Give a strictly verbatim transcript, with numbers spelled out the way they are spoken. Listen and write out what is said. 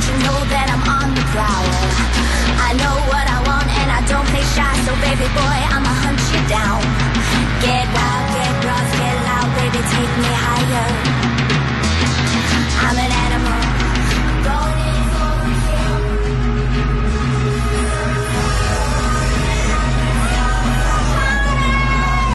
you know that I'm on the prowl? I know what I want and I don't play shy, so baby boy, I'ma hunt you down. Get wild, get rough, get loud, baby, take me higher.